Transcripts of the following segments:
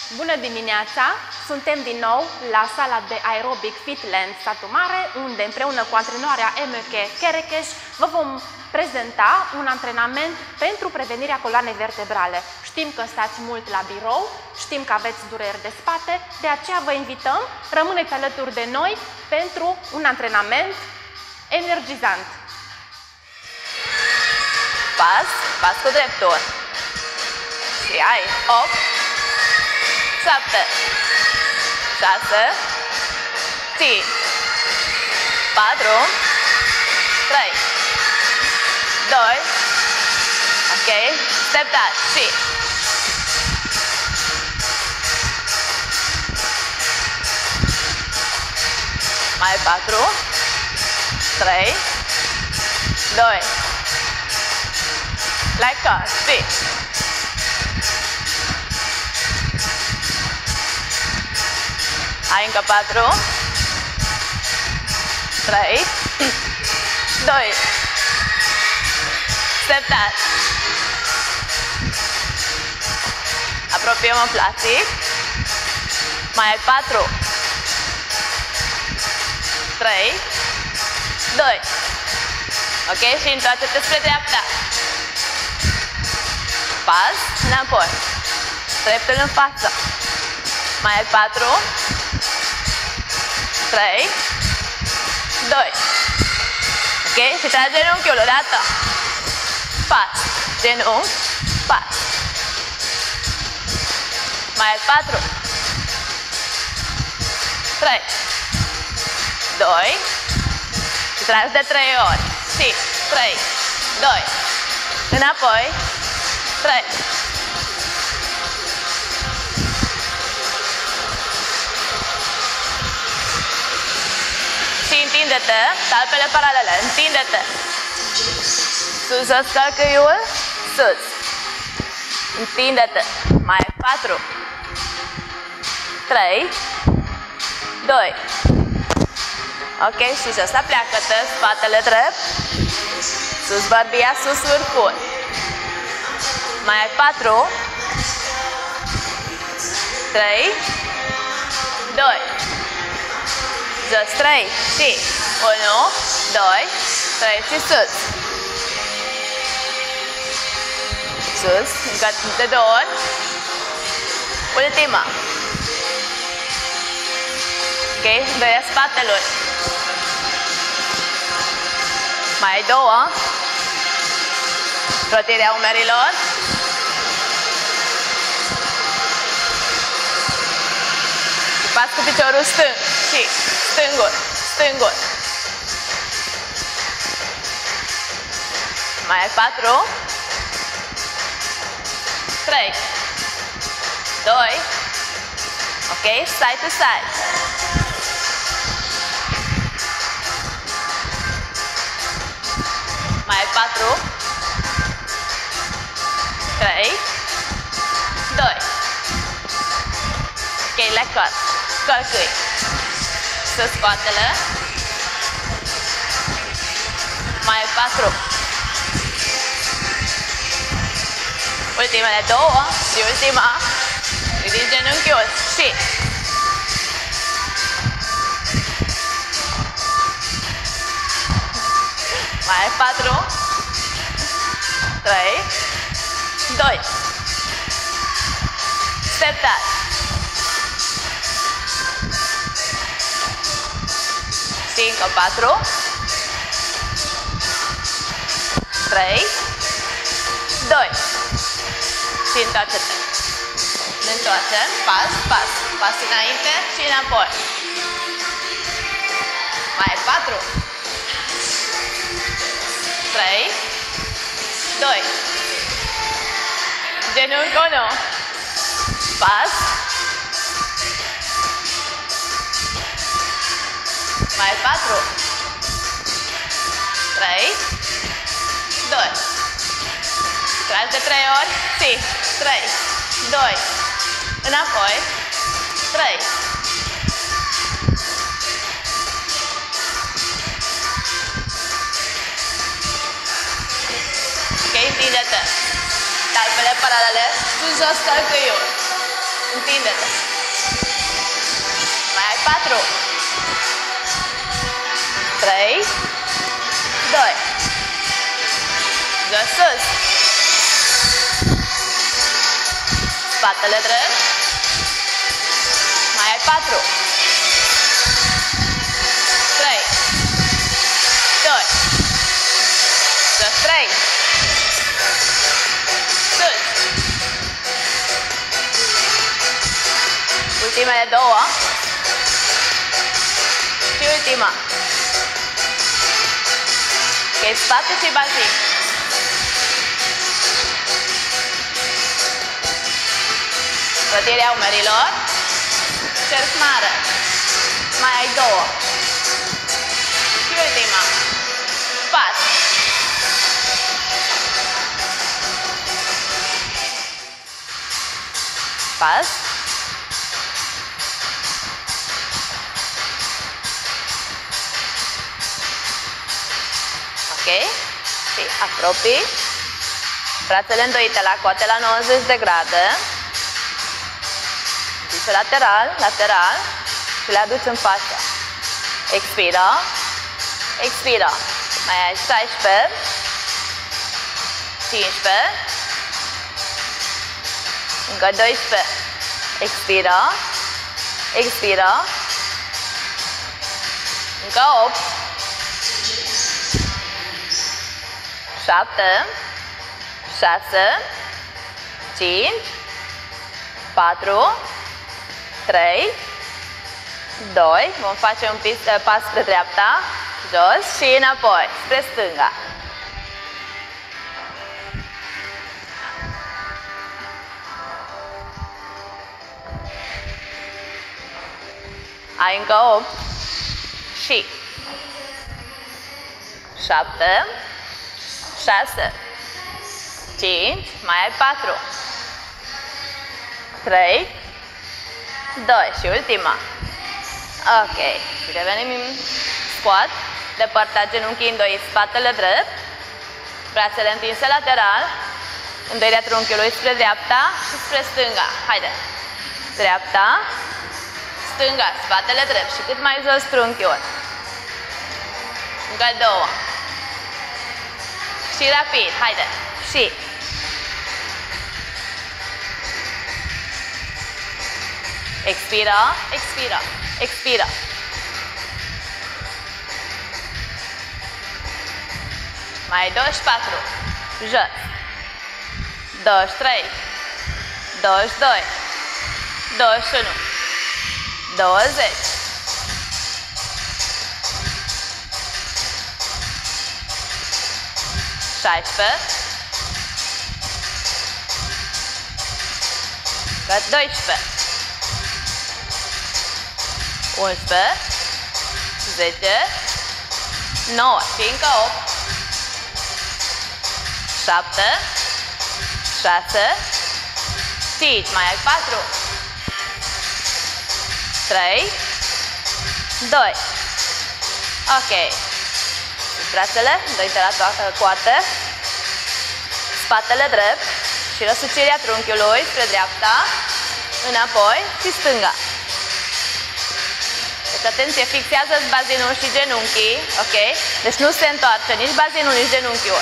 Bună dimineața! Suntem din nou la sala de aerobic Fitland Satu Mare, unde împreună cu antrenoarea Emeke Kerekeș vă vom prezenta un antrenament pentru prevenirea coloanei vertebrale. Știm că stați mult la birou, știm că aveți dureri de spate, de aceea vă invităm, rămâneți alături de noi pentru un antrenament energizant. Pas cu dreptul. Și ai 8, 7, 6, 5, 4, 3, 2, ok, step that, și mai 4, 3, 2, like that, și ai încă 4, 3, 2, step that. Apropiem în plastic. Mai ai 4, 3, 2. Ok? Și întoarce-te spre dreapta. Pas înapoi. Dreptul în față. Mai ai 4, 3, 2. Ok? Și tragi genunchiul odată. Pas, genunchi, pas. Mai ai 4, 3, 2. Și tragi de 3 ori. Și 3, 2. Înapoi. 3. Și întinde-te, talpele paralele, întinde-te. Sus, jos, călcâiul, sus. Întinde-te. Mai ai 4, 3, 2. Ok, și jos, apleacă-te, spatele drept. Sus, bărbia, sus, vârful. Mai ai 4, 3, 2. Jos 3 și 1, 2, 3 și sus. Sus, încă de 2 ori. Ultima. Ok, dă-i spatelor. Mai ai 2. Rotirea umerilor. Și pas cu piciorul stâng. Și stângul, stângul. Mai ai 4, 3, 2, ok, side to side. Mai ai 4, 3, 2. Ok, lecat, călcâi. Să spatele. Mai ai 4. Ultimele 2 și ultima. Ridici genunchiul și mai ai 4, 3, 2. Step that. Și încă 4, 3, 2. Și întoarce-te. Ne întoarcem, pas, pas. Pas înainte și înapoi. Mai ai 4, 3, 2. Genunchi 1. Pas. Mai ai 4, 3, 2. Tragi de 3 ori. Și 3, 2. Înapoi. 3. Ok, întinde-te. Talpele paralele, sus, jos, călcâiul. întinde-te. Mai ai 4. 3, 2. Jos, sus. Spatele drept. Mai ai 4. 3, 2. Jos, 3. Sus. Ultimele 2. Și ultima. Ok, spate și bazin. Rotirea umerilor. Cerc mare. Mai ai 2. Și ultima. Pas. Pas. Ok? Și apropii. Brațele îndoite la coate la 90 de grade. Duce lateral, lateral și le aduci în față. Expiră. Expiră. Mai ai 16. 15. Încă 12. Expiră. Expiră. Încă 8. 7. 6. 5. 4. 3. 2. Vom face un pas spre dreapta. Jos și înapoi. Spre stânga. Ai încă 8 și 7, 6, 5, mai ai 4, 3, 2 și ultima. Ok, și revenim în squat, depărtat genunchii îndoi, spatele drept, brațele întinse lateral, îndoirea trunchiului spre dreapta și spre stânga. Haide! Dreapta, stânga, spatele drept și cât mai jos trunchiul. Încă 2. Și rapid, haide. Și expiră, expiră, expiră. Mai 24. Jos. 23. 22. 21. 20. 16. 12. 11. 10. 9. Și încă 8. 7. 6. 5. Mai ai 4. 3, 2. Ok. Brațele, dă-te la toată coate. Spatele drept și răsucirea trunchiului spre dreapta, înapoi și stânga. Deci atenție, fixează-ți bazinul și genunchii, ok? Deci nu se întoarce nici bazinul, nici genunchiul.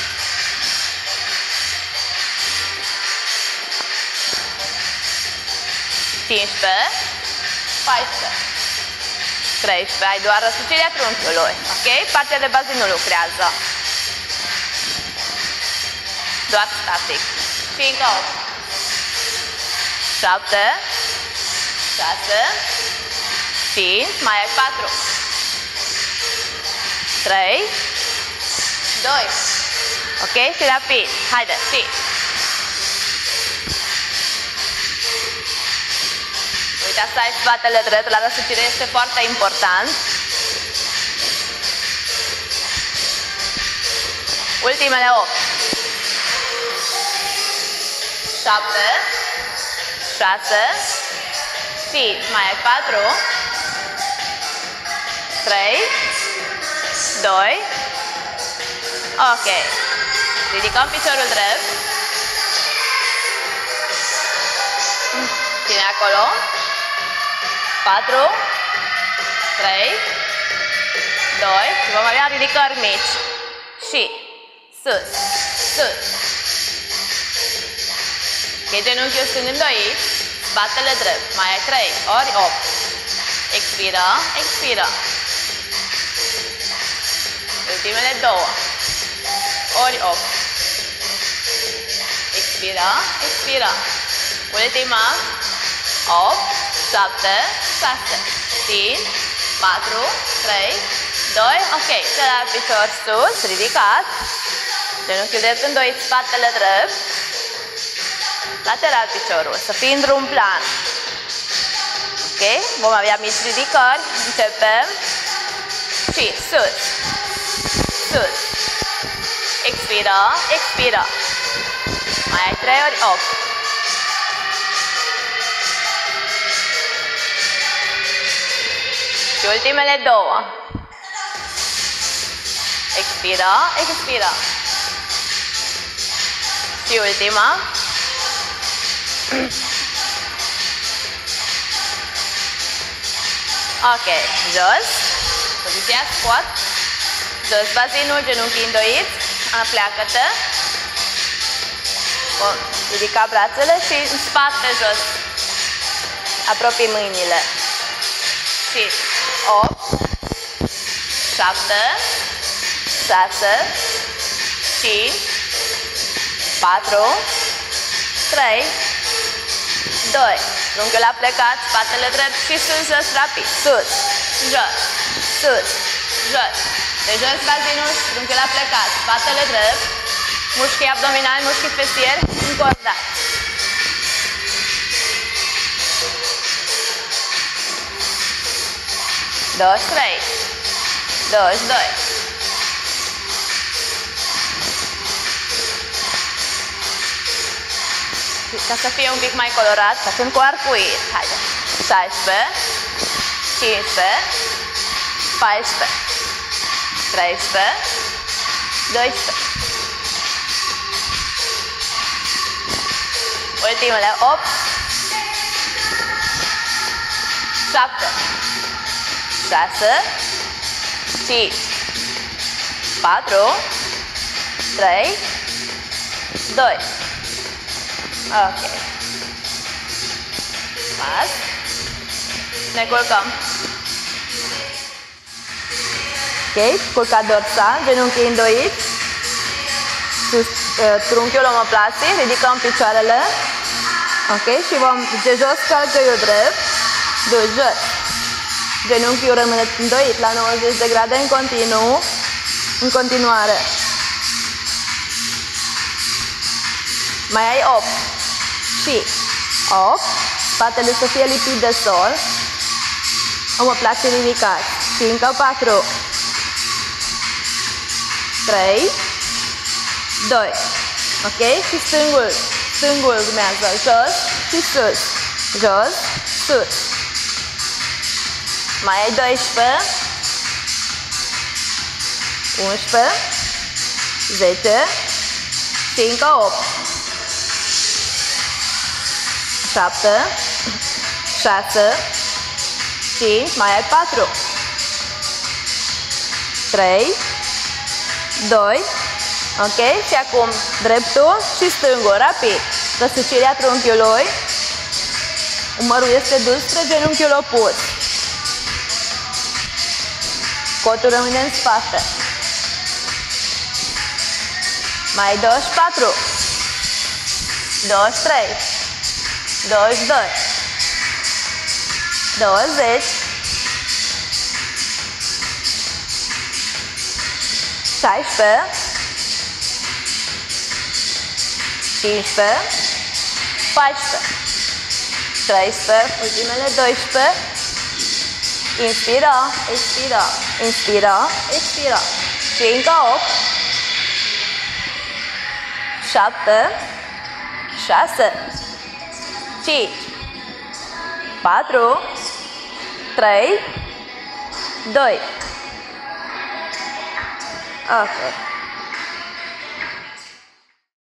Cincisprezece, 14, 13, ai doar răsucirea trunchiului, ok? Partea de bazin nu lucrează. Doar static. Și încă 8, 7, 6, 5, mai ai 4, 3, 2, ok? Și rapid, haide, și uite, asta e spatele drept, la răsucire este foarte important. Ultimele 8, 7, 6, 5, mai ai 4, 3, 2, ok. Ridicăm piciorul drept. Ține acolo. 4, 3, 2 și vom avea ridicări mici. Și sus, sus. Ok, genunchiul stâng îndoit, spatele drept. Mai ai 3 ori 8. Expiră, expiră. Ultimele 2 ori 8. Expiră, expiră. Ultima 8, 7, 6, 5, 4, 3, 2, ok. Celălalt picior sus, ridicat. Genunchiul drept îndoit, spatele drept. Lateral piciorul, să fie în drum plan. Ok? Vom avea mici ridicări. Începem. Și sus. Sus. Expiră, expiră. Mai ai 3 ori 8. Și ultimele 2. Expiră, expiră. Și ultima. Ok, jos. Poziția squat. Jos bazinul, genunchii îndoiți. Apleacă-te. Ridica brațele și în spate jos. Apropii mâinile. Și 8, 7, 6, 5, 4, 3, 2. Trunchiul a plecat, spatele drept și sus, jos, rapid. Sus, jos, sus, jos. De jos bazinul, trunchiul a plecat, spatele drept. Mușchii abdominali, mușchii fesieri încordați. Dos, 3, 22. Ca să fie un pic mai colorat, facem cu arcuit. Haide. 16, 15, 14, 13, 12. Ultimele 8, 7, 6, 5, 4, 3, 2. Ok. Pas. Ne culcăm. Ok, culcat dorsal, genunchii îndoiți. Sus, trunchiul omoplații, ridicăm picioarele. Ok, și vom de jos calcăiul drept. Dus jos. Genunchiul rămâne îndoit la 90 de grade în continuu. În continuare. Mai ai 8. Și 8. Spatele să fie lipit de sol. Omoplații ridicați. Și încă 4. 3. 2. Ok? Și stângul. Stângul urmează. Jos și sus. Jos, sus. Mai ai 12. 11. 10. Și încă 8. 7. 6. 5. Mai ai 4. 3. 2. Ok? Și acum dreptul și stângul, rapid. Răsucirea trunchiului. Umărul este dus spre genunchiul opus. Cotul rămâne în spate. Mai 24. 23. 22. 20. 16. 15, 14, 13, ultimele 12. Inspiră, expiră, inspiră, expiră. Și încă 8, 7, 6, 5, 4, 3, 2. Ok.